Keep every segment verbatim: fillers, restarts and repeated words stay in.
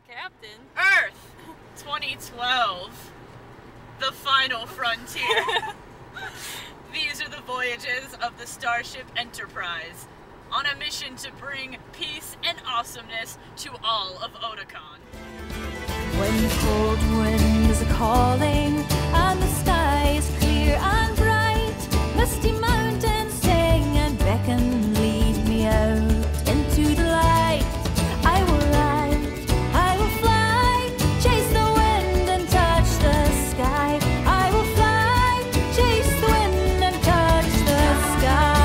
Captain. Earth twenty twelve. The final frontier. These are the voyages of the Starship Enterprise on a mission to bring peace and awesomeness to all of Otakon. When the cold wind is a-calling and the sky is clear and bright, misty mountains sing and beckon, lead me out into the light. I will ride, I will fly, chase the wind and touch the sky. I will fly, chase the wind and touch the sky.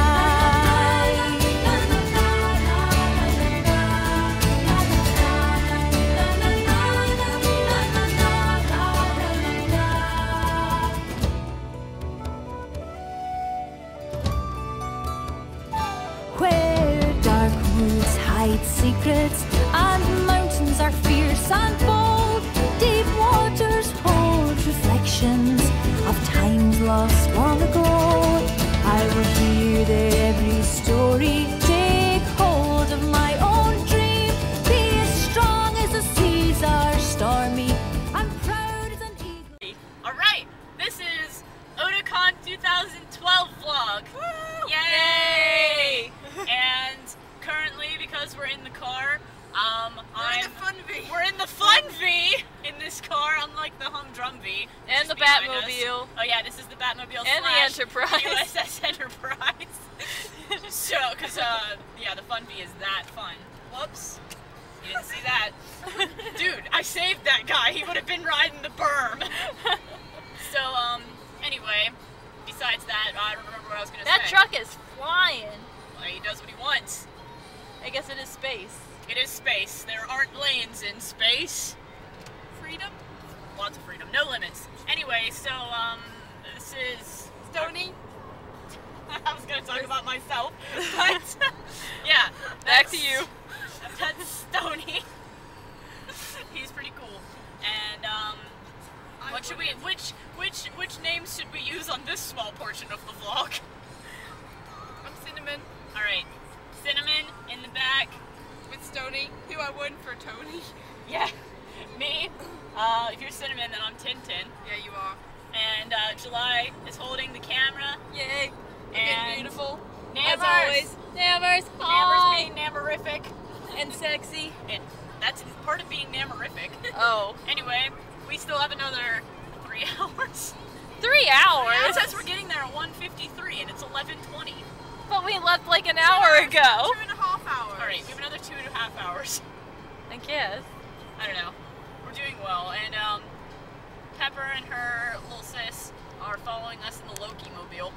Where dark woods hide secrets and mountains are fierce and bold, deep waters hold reflections of times lost long ago. I will hear their every story, take hold of my own dream, be as strong as the seas are stormy, I'm proud as an eagle. Alright, this is Otakon two thousand twelve vlog. Woo! Yay! And currently, because we're in the car, um, We're I'm in the fun V. We're in the fun V in this car, unlike the humdrum V. And the behind us. Batmobile. Oh yeah, this is the Batmobile And the slash Enterprise. U S S Enterprise. So, because uh, yeah, the fun V is that fun. Whoops, you didn't see that, dude. I saved that guy. He would have been riding the berm. So, um, anyway, besides that, I don't remember what I was gonna That say. truck is flying. Well, he does what he wants. I guess it is space. It is space. There aren't lanes in space. Freedom? Lots of freedom. No limits. Anyway, so, um, this is... Stony? I was gonna talk about myself, but, yeah. Back to that's- you. That's Stony. He's pretty cool. And, um, what should we, which, which, which names should we use on this small portion of the vlog? I'm Cinnamon. Alright. Cinnamon in the back. With Stony, who I won for Tony. Yeah. Me. Uh, if you're Cinnamon, then I'm Tintin. Yeah, you are. And, uh, July is holding the camera. Yay. And And beautiful. Nammers. As always. Nammers. Nammers Hi. being nammerific. And sexy. And that's part of being nammerific. Oh. Anyway, we still have another three hours. Three hours? It says we're getting there at one fifty-three and it's eleven twenty. But we left like an hour ago. Two and a half hours. Alright, we have another two and a half hours. I guess. I don't know. We're doing well. And, um, Pepper and her little sis are following us in the Loki mobile.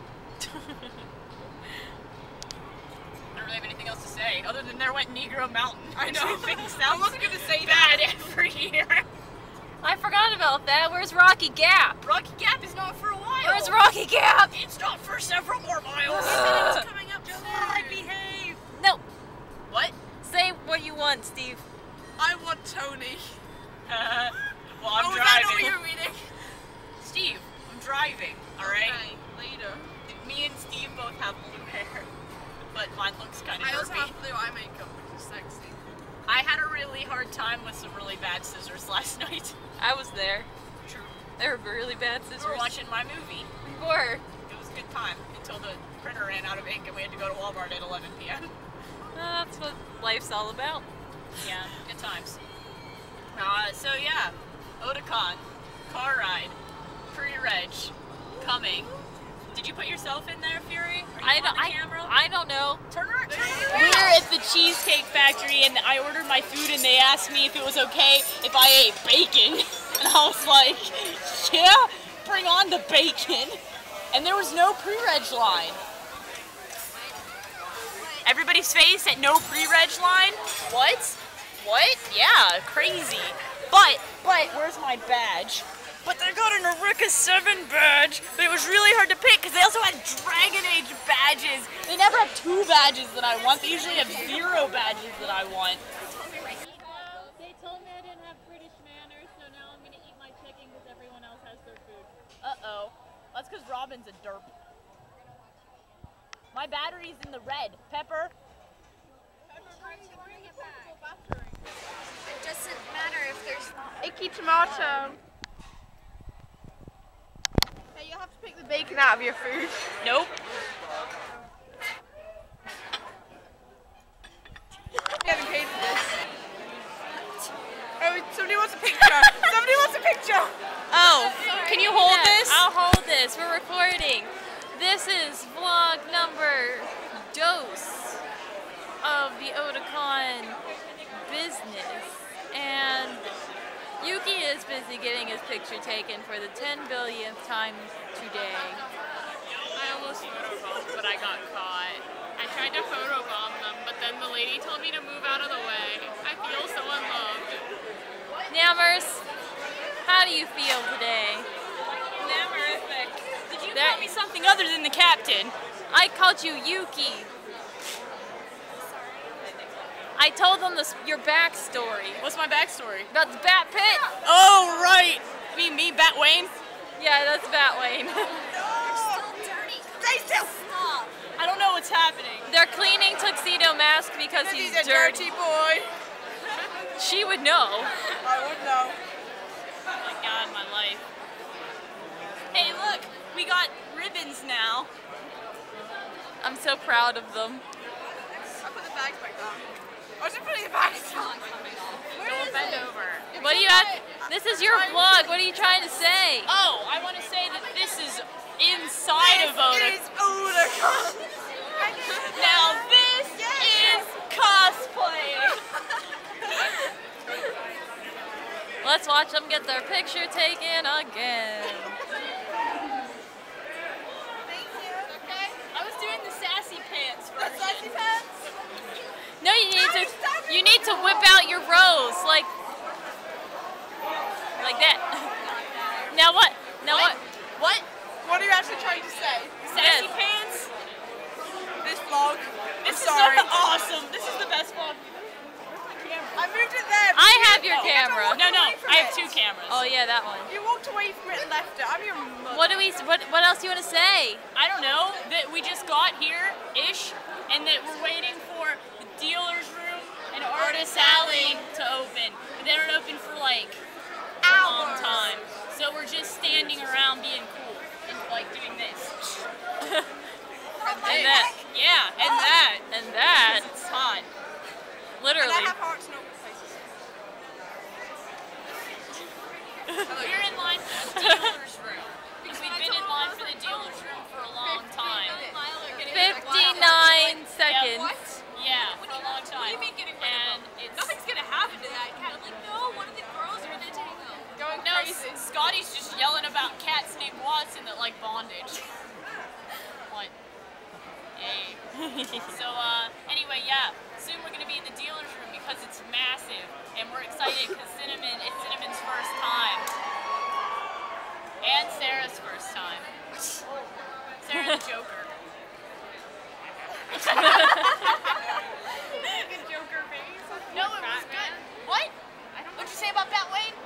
I don't really have anything else to say, other than there went Negro Mountain. I know. Things I wasn't gonna say bad that. every year. I forgot about that. Where's Rocky Gap? Rocky Gap is not for a while. Where's Rocky Gap? It's not for several more miles. Ugh. It's coming up soon. Behave. No. What? Say what you want, Steve. I want Tony. Uh, well, I'm oh, is driving. that not what you're reading? Steve, I'm driving. All right. Okay, later. Me and Steve both have blue hair, but mine looks kind of I also derpy. have blue eye makeup, which is sexy. I had a really hard time with some really bad scissors last night. I was there. True. They were really bad We scissors. were watching my movie. We were. It was a good time until the printer ran out of ink and we had to go to Walmart at eleven p m Uh, that's what life's all about. Yeah, good times. Uh, so yeah, Otakon, car ride, pre-reg, coming. Did you put yourself in there, Fury? Are you I on don't. the I, camera? I don't know. Turn around. Turn We around. were at the Cheesecake Factory and I ordered my food and they asked me if it was okay if I ate bacon. And I was like, yeah, bring on the bacon. And there was no pre-reg line. Everybody's face at no pre-reg line? What? What? Yeah, crazy. But, but, where's my badge? But they got an Eureka seven badge, but it was really hard to pick because they also had Dragon Age badges. They never have two badges that I want. They usually have zero badges that I want. They told me I didn't have British manners, so now I'm gonna eat my chicken because everyone else has their food. Uh-oh. That's because Robin's a derp. My battery's in the red. Pepper? I'm trying to bring it back. It doesn't matter if there's not. Icky tomato. Hey, you'll have to pick the bacon out of your food. Nope. Getting paid for this. Oh, somebody wants a picture. Somebody wants a picture. Oh, can you hold this? I'll hold this. We're recording. This is vlog number dose of the Otakon business. And Yuki is busy getting his picture taken for the ten billionth time today. I almost photobombed, but I got caught. I tried to photobomb them, but then the lady told me to move out of the way. I feel so unloved. Nammers, how do you feel today? Namerific. Did you That- call me something other than the captain? I called you Yuki. I told them this, your backstory What's my backstory? about the Bat Pit. Oh, right. Me, me, Batwayne. Yeah, that's Batwayne. You're still dirty. Stay still. Stop. I don't know what's happening. They're cleaning Tuxedo Mask because he's He's a dirty. dirty boy. She would know. I would know. Oh my god, my life. Hey, look, we got ribbons now. I'm so proud of them. I'll put the bags back down. I was just putting the bags down. Don't bend over. What do you have? This is your vlog. What are you trying to say? Oh, I want to say that this is inside of Otakon. It's Otakon. Now this is cosplaying. Let's watch them get their picture taken again. I was doing the sassy pants The version. sassy pants. No, you need to. You need to whip out your rose like, like that. Now what? Now what? What? What are you actually trying to say? Sassy Yes. pants? This vlog. This I'm is sorry. awesome. This is the best vlog. I moved it there. I have your Oh. camera. No, no, away from I have it. two cameras. Oh yeah, that one. You walked away from it and left it. I'm your mother. What do we? What? What else do you want to say? I don't know, that we just got here-ish, and that we're waiting for the dealer's room and Artist Alley to open. But they don't open for like a long Hours. time. So we're just standing around being cool and like doing this. And that. Yeah, and that. And that. It's hot. And Literally. I have hearts in all places. We're in line for the dealer's room. Because we've been in line for the dealer's room for a long time. fifty-nine seconds. Yeah, for a long time. What do you mean getting rid and of them? it's Nothing's gonna happen to that cat. I'm like, no, one of the girls are gonna take them. Going No, crazy. S- Scotty's just yelling about cats named Watson that like bondage. What? Hey. So, uh, anyway, yeah. Soon we're gonna be in the dealer's room because it's massive, and we're excited because Cinnamon, it's Cinnamon's first time, and Sarah's first time. Sarah the Joker. Good Joker face. No, it was good. What? What'd you say about Batwayne?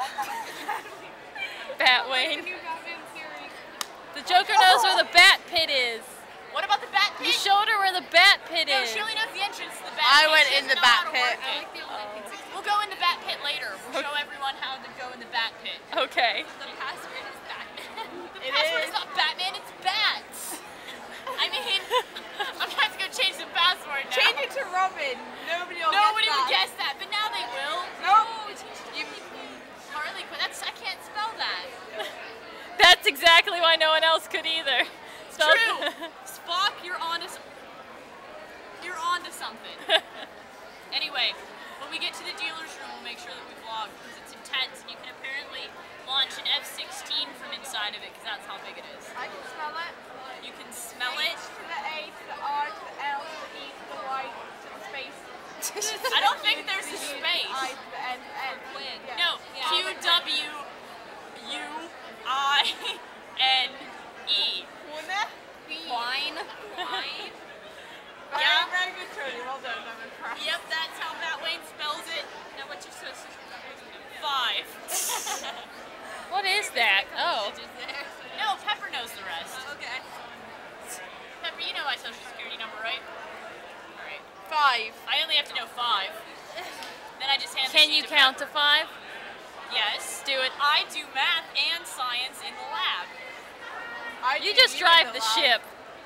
Batwayne. New Batman series. The Joker knows where the Bat Pit is. What about the Bat You Pit? showed her where the Bat Pit No, is. she only knows the entrance to the Bat I Pit. went She in doesn't the know Bat how to Pit. work it. We'll go in the Bat Pit later. We'll show everyone how to go in the Bat Pit. Okay. The password is Batman. The It password is. is not Batman, it's bats. I mean, I'm trying to go change the password now. Change it to Robin. Nobody will Nobody guess would that. guess that, but now they will. Nope. Oh, it's You- Harley Quinn. That's I can't spell that. That's exactly why no one else could either. Spell- True. Spock, you're on to. You're on to something. Anyway, when we get to the dealer's room, we'll make sure that we vlog because it's intense, and you can apparently launch an F sixteen from inside of it because that's how big it is. I can smell it. You can smell H it. to the A to the R to the L to the E to the Y to the space. I don't think there's a space. I to the N N. Yeah. No, Q W U I N E. Corner. Wine. Wine. Very, Yeah. very good, Tony. Well done. I'm impressed. Yep, that's how Batwayne spells it. Now what you're supposed to Five. What is that? Oh. No, Pepper knows the rest. Okay. Pepper, you know my social security number, right? Alright. Five. I only have to know five. Then I I just hand the Can sheet you to count Pepper. to five? Yes. Do it. I do math and science in the lab. I You do just in drive the lab. ship.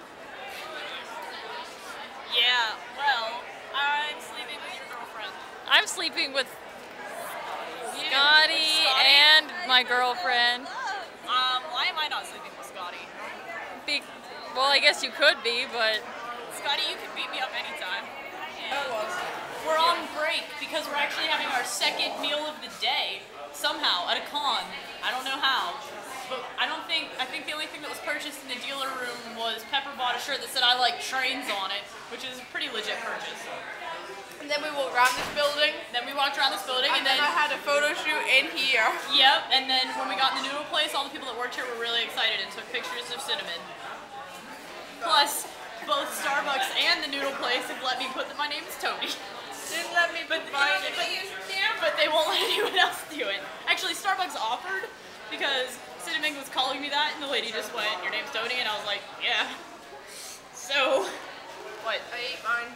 Yeah, well, I'm sleeping with your girlfriend. I'm sleeping with You- Scotty Scotty? and my girlfriend. Um, why am I not sleeping with Scotty? Be well, I guess you could be, but Scotty, you can beat me up anytime. That was. We're on break because we're actually having our second meal of the day somehow at a con. I don't know how, but I don't think, I think the only thing that was purchased in the dealer room was Pepper bought a shirt that said I like trains on it, which is a pretty legit purchase. And then we walked around this building. Then we walked around this building And and then then, I had a photo shoot in here. yep, and then when we got in the noodle place, all the people that worked here were really excited and took pictures of Cinnamon. Plus, both Starbucks and the noodle place have let me put that my name is Tony. Didn't let me put mine in. But they won't let anyone else do it. Actually, Starbucks offered because Cinnamon was calling me that, and the lady just went, "Your name's Tony," and I was like, "Yeah." So, what? I ate mine.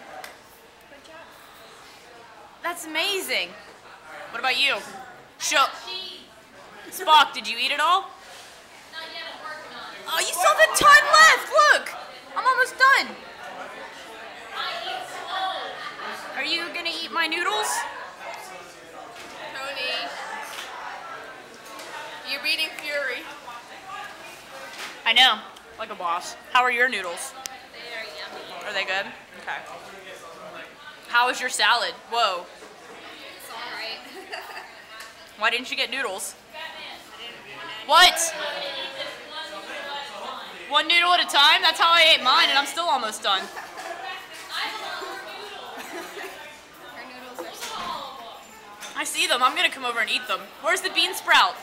That's amazing. What about you? Show. Spock, did you eat it all? Oh, you still have a ton left. Look, I'm almost done. Are you gonna eat my noodles? Tony. You're beating Fury. I know, like a boss. How are your noodles? They are yummy. Are they good? Okay. How was your salad? Whoa. It's alright. Why didn't you get noodles? What? One noodle at a time? That's how I ate mine, and I'm still almost done. Our noodles are so I see them. I'm gonna come over and eat them. Where's the bean sprout?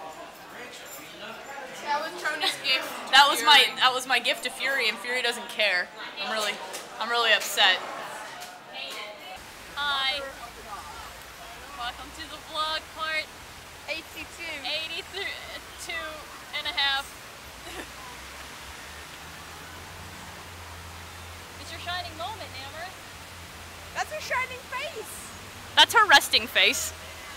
That was Tony's gift. to That was my Fury. that was my gift to Fury, and Fury doesn't care. I'm really I'm really upset. hi. Welcome to the vlog part eighty-two. eighty-two and a half. It's your shining moment, Amber. That's her shining face. That's her resting face.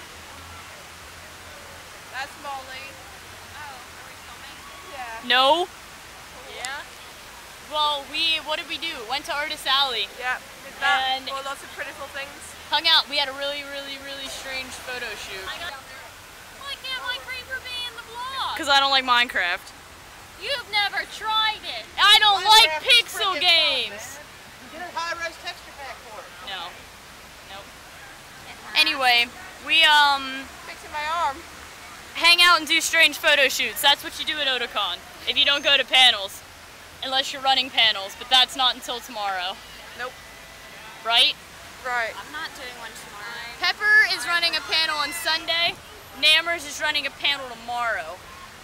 That's Molly. Oh, are we filming? Yeah. No. Yeah? Well, we what did we do? Went to Artist Alley. Yeah. With that, And- all lots of prettiful things. Hung out. We had a really, really, really strange photo shoot. I got. Why can't my creeper be in the vlog? Because I don't like Minecraft. You've never tried it. I don't like pixel games. Get a high-res texture pack for it. No. Nope. Anyway, we um Fixing my arm. hang out and do strange photo shoots. That's what you do at Otakon. If you don't go to panels. Unless you're running panels, but that's not until tomorrow. Nope. Right? Right. I'm not doing one tomorrow. Pepper is running a panel on Sunday. Nammers is running a panel tomorrow.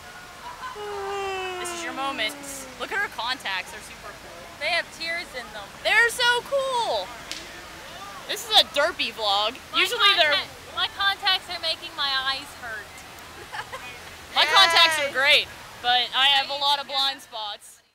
This is your moment. Look at her contacts. They're super cool. They have tears in them. They're so cool. This is a derpy vlog. My Usually they're contact- My contacts are making my eyes hurt. my contacts are great, but I have a lot of blind spots.